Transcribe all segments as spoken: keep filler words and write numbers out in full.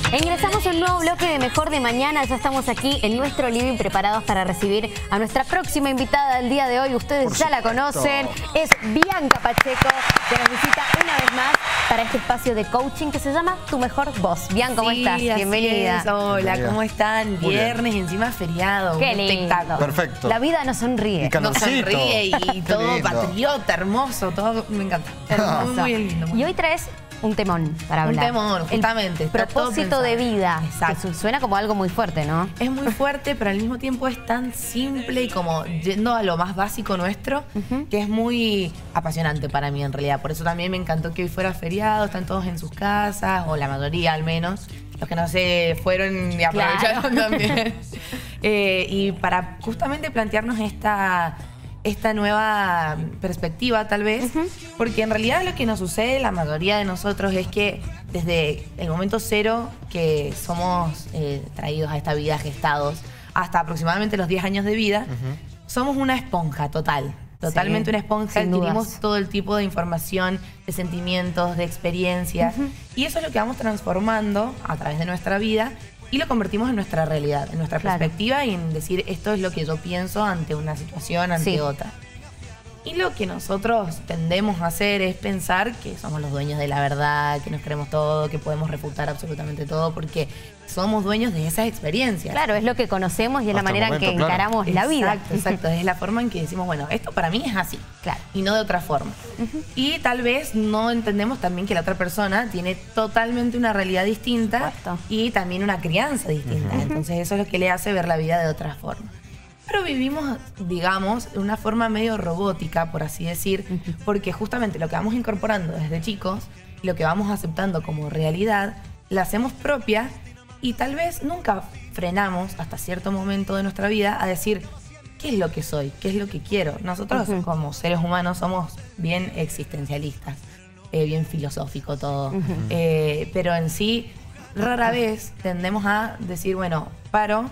Ingresamos a un nuevo bloque de Mejor de Mañana. Ya estamos aquí en nuestro living preparados para recibir a nuestra próxima invitada del día de hoy. Ustedes Por ya supuesto. la conocen. Es Bianca Pacheco, que nos visita una vez más para este espacio de coaching que se llama Tu Mejor Voz. Bianca, ¿cómo sí, estás? Bienvenida. Es. Hola, Bienvenida. ¿Cómo están? Muy Viernes, bien. Encima feriado. Qué un lindo. espectáculo. Perfecto. La vida nos sonríe. Y nos sonríe y todo patriota, hermoso, todo me encanta. Hermoso. Muy, muy lindo. Muy y hoy traes un temón para hablar. Un temón, justamente. El propósito de vida. Exacto. Que suena como algo muy fuerte, ¿no? Es muy fuerte, pero al mismo tiempo es tan simple y como yendo a lo más básico nuestro, uh-huh. que es muy apasionante para mí en realidad. Por eso también me encantó que hoy fuera feriado, están todos en sus casas, o la mayoría al menos. Los que no se fueron y aprovecharon claro. también. eh, y para justamente plantearnos esta... esta nueva perspectiva tal vez, uh-huh. porque en realidad lo que nos sucede la mayoría de nosotros es que desde el momento cero que somos eh, traídos a esta vida gestados hasta aproximadamente los diez años de vida, uh-huh. somos una esponja total, totalmente sí, una esponja, adquirimos todo el tipo de información, de sentimientos, de experiencias, uh-huh. y eso es lo que vamos transformando a través de nuestra vida y lo convertimos en nuestra realidad, en nuestra claro. perspectiva y en decir esto es lo que yo pienso ante una situación, ante sí. otra. Y lo que nosotros tendemos a hacer es pensar que somos los dueños de la verdad, que nos creemos todo, que podemos refutar absolutamente todo porque somos dueños de esas experiencias. Claro, es lo que conocemos y es Hasta la manera momento, en que claro. encaramos exacto, la vida. Exacto, exacto. Es la forma en que decimos, bueno, esto para mí es así, claro, y no de otra forma. Uh-huh. Y tal vez no entendemos también que la otra persona tiene totalmente una realidad distinta Exacto. y también una crianza distinta. Uh-huh. Entonces eso es lo que le hace ver la vida de otra forma. Pero vivimos, digamos, de una forma medio robótica, por así decir, uh-huh. porque justamente lo que vamos incorporando desde chicos, lo que vamos aceptando como realidad, la hacemos propia y tal vez nunca frenamos hasta cierto momento de nuestra vida a decir qué es lo que soy, qué es lo que quiero. Nosotros uh-huh. como seres humanos somos bien existencialistas, eh, bien filosófico todo, uh-huh. eh, pero en sí rara vez tendemos a decir, bueno, paro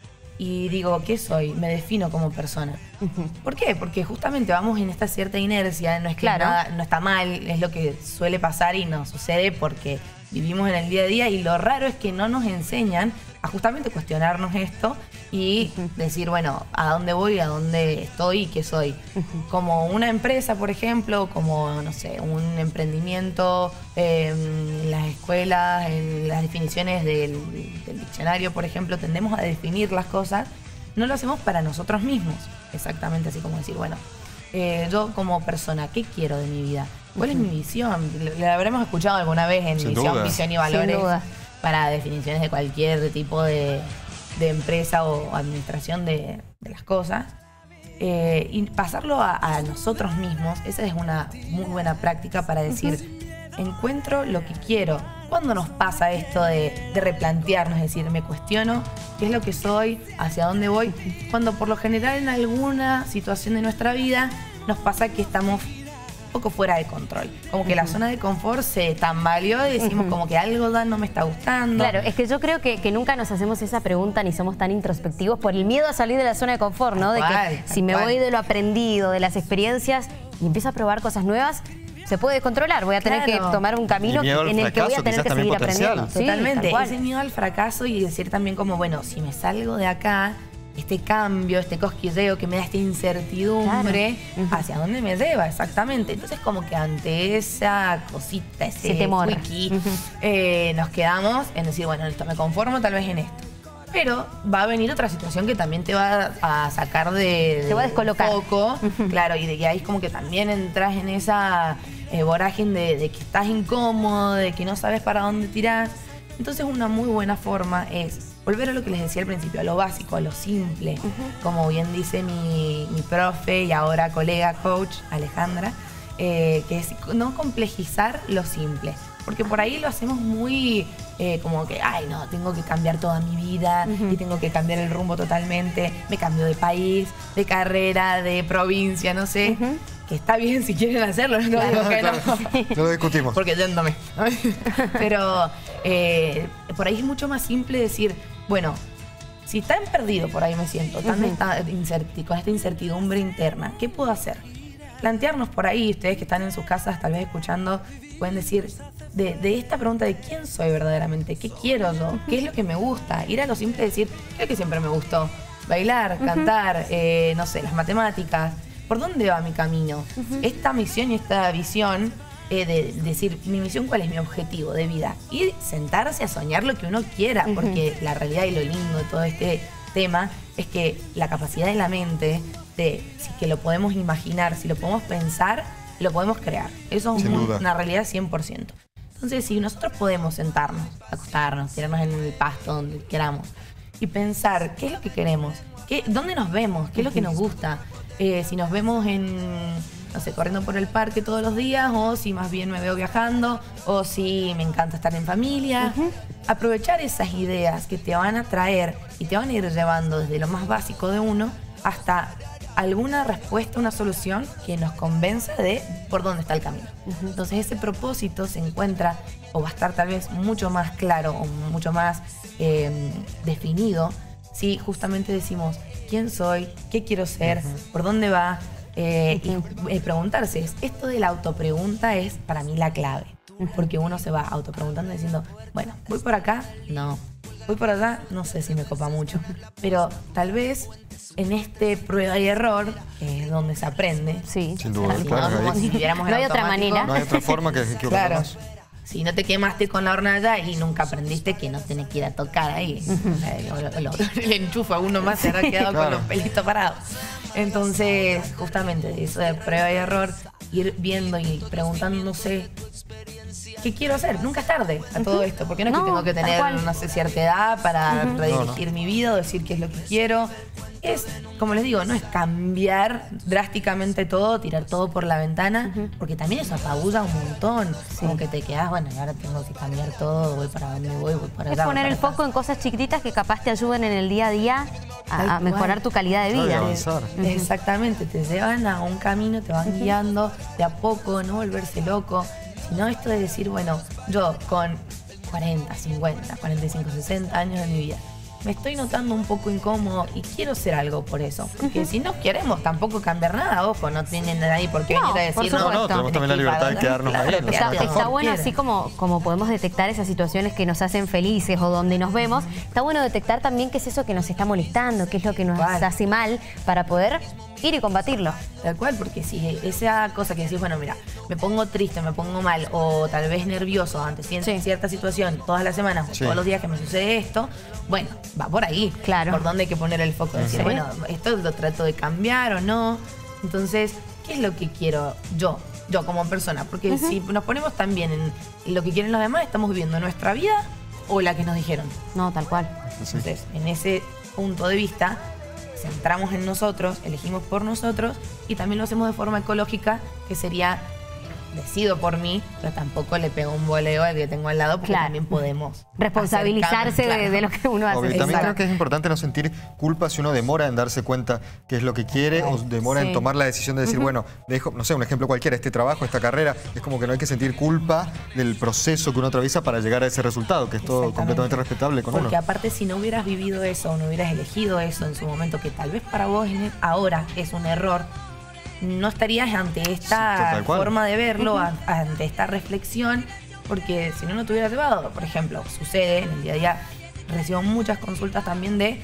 y digo, ¿qué soy? Me defino como persona. Uh-huh. ¿Por qué? Porque justamente vamos en esta cierta inercia, no es que claro. nada, no está mal, es lo que suele pasar y nos sucede porque vivimos en el día a día y lo raro es que no nos enseñan a justamente cuestionarnos esto y uh-huh. decir, bueno, ¿a dónde voy? ¿A dónde estoy? ¿Y qué soy? Uh-huh. Como una empresa, por ejemplo, como, no sé, un emprendimiento, eh, en las escuelas, en las definiciones del, del diccionario, por ejemplo, tendemos a definir las cosas, no lo hacemos para nosotros mismos, exactamente así como decir, bueno, eh, yo como persona, ¿qué quiero de mi vida? ¿Cuál uh-huh. es mi visión? La habremos escuchado alguna vez en Sin Visión, duda. Visión y Valores para definiciones de cualquier tipo de, de empresa o administración de, de las cosas. Eh, y pasarlo a, a nosotros mismos, esa es una muy buena práctica para decir, uh-huh. encuentro lo que quiero. ¿Cuándo nos pasa esto de, de replantearnos? Es decir, me cuestiono qué es lo que soy, hacia dónde voy. Uh-huh. Cuando por lo general en alguna situación de nuestra vida nos pasa que estamos poco fuera de control, como que uh-huh. la zona de confort se tambaleó y decimos uh-huh. como que algo ya no me está gustando. Claro, es que yo creo que, que nunca nos hacemos esa pregunta ni somos tan introspectivos por el miedo a salir de la zona de confort, ¿no? De que si me voy de lo aprendido, de las experiencias y empiezo a probar cosas nuevas, se puede descontrolar, voy a tener claro. que tomar un camino en el que voy a tener que seguir aprendiendo. Sí, totalmente, ese miedo al fracaso y decir también como, bueno, si me salgo de acá, este cambio, este cosquilleo que me da esta incertidumbre, claro. uh-huh. ¿hacia dónde me lleva? Exactamente. Entonces como que ante esa cosita, ese temor, wiki, uh-huh. eh, nos quedamos en decir, bueno, esto me conformo tal vez en esto. Pero va a venir otra situación que también te va a sacar de, te va a descolocar. Poco, uh-huh. claro, y de que ahí como que también entras en esa eh, vorágine de, de que estás incómodo, de que no sabes para dónde tirás. Entonces una muy buena forma es volver a lo que les decía al principio, a lo básico, a lo simple. Uh-huh. Como bien dice mi, mi profe y ahora colega coach, Alejandra, eh, que es no complejizar lo simple. Porque por ahí lo hacemos muy eh, como que, ay no, tengo que cambiar toda mi vida uh-huh. y tengo que cambiar el rumbo totalmente. Me cambio de país, de carrera, de provincia, no sé. Uh-huh. Que está bien si quieren hacerlo, no claro, digo que claro. no. No lo discutimos. Porque yéndome. Pero eh, por ahí es mucho más simple decir, bueno, si tan perdido por ahí me siento, tan uh-huh. esta incerti- con esta incertidumbre interna, ¿qué puedo hacer? Plantearnos por ahí, ustedes que están en sus casas tal vez escuchando, pueden decir, de, de esta pregunta de quién soy verdaderamente, qué quiero yo, qué es lo que me gusta. Ir a lo simple de decir, ¿qué es lo que siempre me gustó? Bailar, cantar, uh-huh. eh, no sé, las matemáticas. ¿Por dónde va mi camino? Uh-huh. Esta misión y esta visión eh, de, de decir, mi misión, ¿cuál es mi objetivo de vida? Y sentarse a soñar lo que uno quiera, uh-huh. porque la realidad y lo lindo de todo este tema es que la capacidad de la mente, de si que lo podemos imaginar, si lo podemos pensar, lo podemos crear. Eso es una, una realidad cien por ciento. Entonces, si nosotros podemos sentarnos, acostarnos, tirarnos en el pasto, donde queramos, y pensar qué es lo que queremos, qué, dónde nos vemos, qué es lo que nos gusta, eh, si nos vemos en, no sé, corriendo por el parque todos los días, o si más bien me veo viajando, o si me encanta estar en familia. Uh-huh. Aprovechar esas ideas que te van a traer y te van a ir llevando desde lo más básico de uno hasta alguna respuesta, una solución que nos convenza de por dónde está el camino. Uh-huh. Entonces ese propósito se encuentra, o va a estar tal vez mucho más claro o mucho más eh, definido, si justamente decimos quién soy, qué quiero ser, uh-huh. por dónde va, eh, uh-huh. y eh, preguntarse. Esto de la autopregunta es para mí la clave, uh-huh. porque uno se va autopreguntando diciendo, bueno, ¿voy por acá? No. Voy por allá, no sé si me copa mucho, pero tal vez en este prueba y error, que es donde se aprende. Sí, sin duda. Claro, no, si no hay otra manera. No hay otra forma que, que claro. Si no te quemaste con la hornalla y nunca aprendiste que no tenés que ir a tocar ahí. Uh-huh. O sea, lo, lo, el enchufe a uno más se habrá quedado claro. con los pelitos parados. Entonces, justamente eso de prueba y error, ir viendo y preguntándose ¿qué quiero hacer? Nunca es tarde a todo esto, porque no es no, que tengo que tener, no sé, cierta edad para uh-huh. redirigir no, no. mi vida o decir qué es lo que quiero. Es, como les digo, no es cambiar drásticamente todo, tirar todo por la ventana, uh-huh. porque también eso apabulla un montón. Sí. Como que te quedás, bueno, y ahora tengo que cambiar todo, voy para donde voy, voy para allá. Es poner el foco en cosas chiquititas que capaz te ayuden en el día a día a, a mejorar tu calidad de vida. Uh-huh. Exactamente, te llevan a un camino, te van uh-huh. guiando de a poco, no volverse loco. Sino esto de decir, bueno, yo con cuarenta, cincuenta, cuarenta y cinco, sesenta años de mi vida, me estoy notando un poco incómodo y quiero hacer algo por eso. Porque uh-huh. si no queremos tampoco cambiar nada, ojo, no tienen nadie por qué no, venir a decir, no, no, tenemos también la libertad de quedarnos ahí. Claro, está, está bueno, así como, como podemos detectar esas situaciones que nos hacen felices o donde nos vemos, está bueno detectar también qué es eso que nos está molestando, qué es lo que nos vale. hace mal para poder ir y combatirlo. Tal cual, porque si esa cosa que decís, bueno, mira, me pongo triste, me pongo mal o tal vez nervioso ante sí. cierta situación todas las semanas, sí. todos los días que me sucede esto, bueno, va por ahí. Claro. Por dónde hay que poner el foco. Decir, ¿sí? bueno, esto lo trato de cambiar o no. Entonces, ¿qué es lo que quiero yo? Yo como persona. Porque uh-huh. si nos ponemos también en lo que quieren los demás, estamos viviendo nuestra vida o la que nos dijeron. No, tal cual. Sí. Entonces, en ese punto de vista, centramos en nosotros, elegimos por nosotros y también lo hacemos de forma ecológica, que sería decido por mí, pero tampoco le pego un boleo al que tengo al lado, porque claro. también podemos responsabilizarse de, claro. de lo que uno hace. Obvio, también creo que es importante no sentir culpa si uno demora en darse cuenta qué es lo que quiere o demora sí. en tomar la decisión de decir, uh-huh. bueno, dejo, no sé, un ejemplo cualquiera, este trabajo, esta carrera, es como que no hay que sentir culpa del proceso que uno atraviesa para llegar a ese resultado, que es todo completamente respetable con porque uno. Porque aparte, si no hubieras vivido eso o no hubieras elegido eso en su momento, que tal vez para vos ahora es un error, no estarías ante esta sí, forma de verlo, uh-huh. ante esta reflexión, porque si no, no te hubiera llevado. Por ejemplo, sucede en el día a día, recibo muchas consultas también de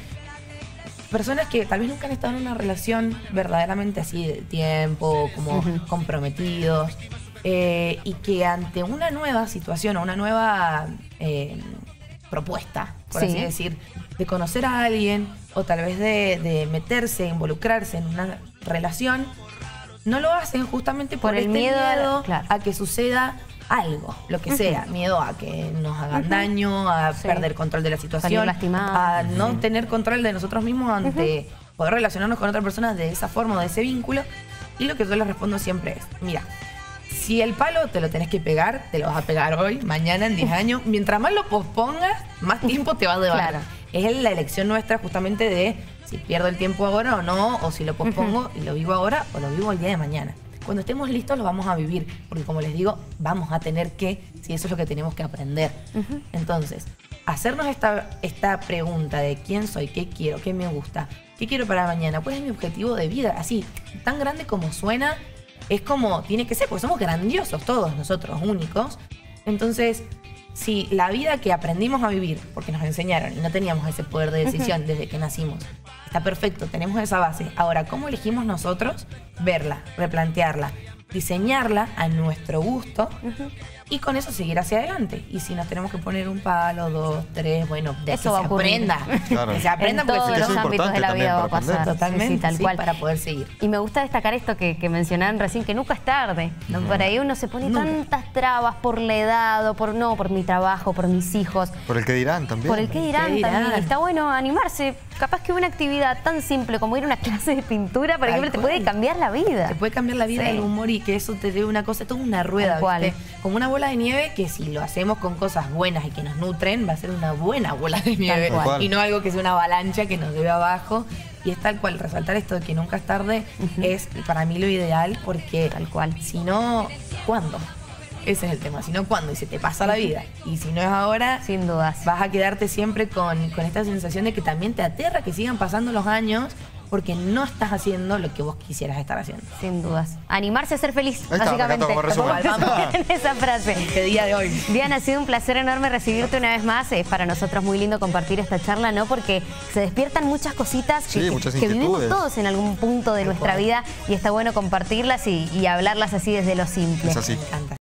personas que tal vez nunca han estado en una relación verdaderamente así de tiempo, como uh-huh. comprometidos, eh, y que ante una nueva situación o una nueva eh, propuesta, por sí. así decir, de conocer a alguien o tal vez de, de meterse, involucrarse en una relación, no lo hacen justamente por, por el este miedo, miedo claro. a que suceda algo, lo que uh-huh. sea. Miedo a que nos hagan uh-huh. daño, a sí. perder control de la situación, a no uh-huh. tener control de nosotros mismos ante uh-huh. poder relacionarnos con otra persona de esa forma o de ese vínculo. Y lo que yo les respondo siempre es, mira, si el palo te lo tenés que pegar, te lo vas a pegar hoy, mañana, en diez años. Mientras más lo pospongas, más tiempo te va a llevar. Claro. Es la elección nuestra justamente de si pierdo el tiempo ahora o no, o si lo pospongo uh-huh. y lo vivo ahora o lo vivo el día de mañana. Cuando estemos listos lo vamos a vivir, porque como les digo, vamos a tener que, si eso es lo que tenemos que aprender. Uh-huh. Entonces, hacernos esta, esta pregunta de quién soy, qué quiero, qué me gusta, qué quiero para mañana, cuál es mi objetivo de vida, así, tan grande como suena, es como tiene que ser, porque somos grandiosos todos nosotros, únicos, Entonces, si la vida que aprendimos a vivir, porque nos enseñaron y no teníamos ese poder de decisión desde que nacimos, está perfecto, tenemos esa base. Ahora, ¿cómo elegimos nosotros verla, replantearla, diseñarla a nuestro gusto uh-huh. y con eso seguir hacia adelante? Y si nos tenemos que poner un palo, dos, tres, bueno, de eso que va se a ocurrir. aprenda. Claro. Que se aprenda en porque todos los ámbitos de la vida va a pasar. Totalmente, sí, sí, tal sí, cual. Para poder seguir. Y me gusta destacar esto que, que mencionaban recién, que nunca es tarde. ¿No? Uh-huh. Por ahí uno se pone nunca. tantas trabas por la edad, o por no, por mi trabajo, por mis hijos. Por el que dirán también. Por el que dirán, ¿Qué dirán? también. Está bueno animarse. Capaz que una actividad tan simple como ir a una clase de pintura, por ejemplo, te puede cambiar la vida. Te puede cambiar la vida, sí. el humor, y que eso te dé una cosa, toda una rueda, ¿viste? Como una bola de nieve que si lo hacemos con cosas buenas y que nos nutren, va a ser una buena bola de nieve. Y no algo que sea una avalancha que nos lleve abajo. Y es tal cual, resaltar esto de que nunca es tarde uh-huh. es para mí lo ideal, porque tal cual. Si no, ¿cuándo? Ese es el tema, si no, ¿cuándo? Y se te pasa la vida. Y si no es ahora, sin dudas, vas a quedarte siempre con, con esta sensación de que también te aterra que sigan pasando los años porque no estás haciendo lo que vos quisieras estar haciendo. Sin dudas. Animarse a ser feliz, está, básicamente. En esa frase. Este día de hoy. Diana, ha sido un placer enorme recibirte una vez más. Es para nosotros muy lindo compartir esta charla, ¿no? Porque se despiertan muchas cositas sí, que, muchas que vivimos todos en algún punto de nuestra vida y está bueno compartirlas y, y hablarlas así desde lo simple. Es así. Me encanta.